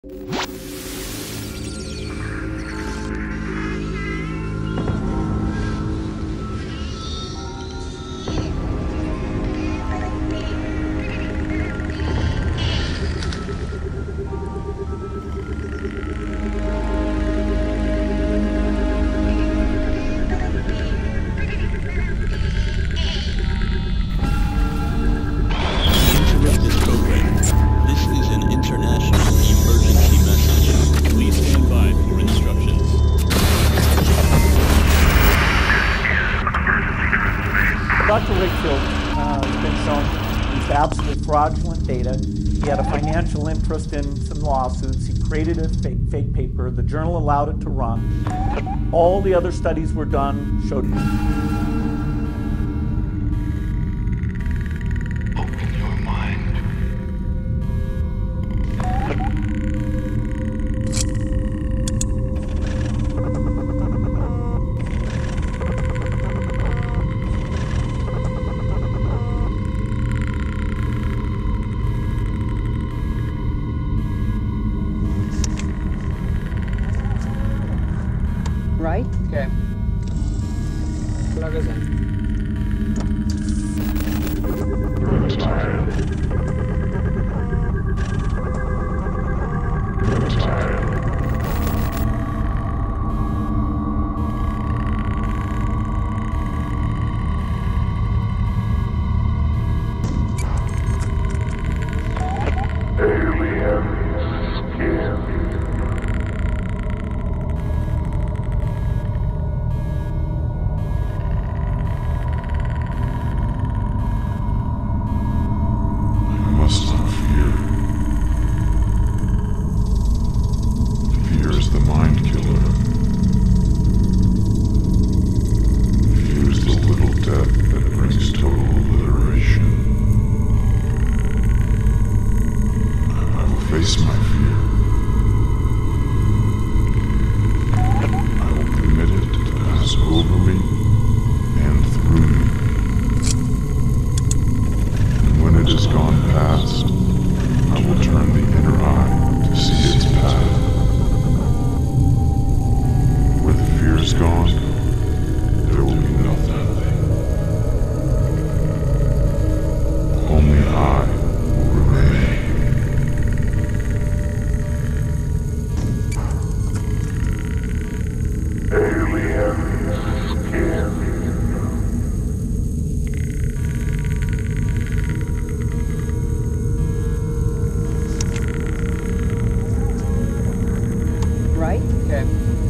Fraudulent data. He had a financial interest in some lawsuits. He created a fake paper. The journal allowed it to run. All the other studies were done, showed. Open your mind. Right? Okay. Plug us in. Right? Okay.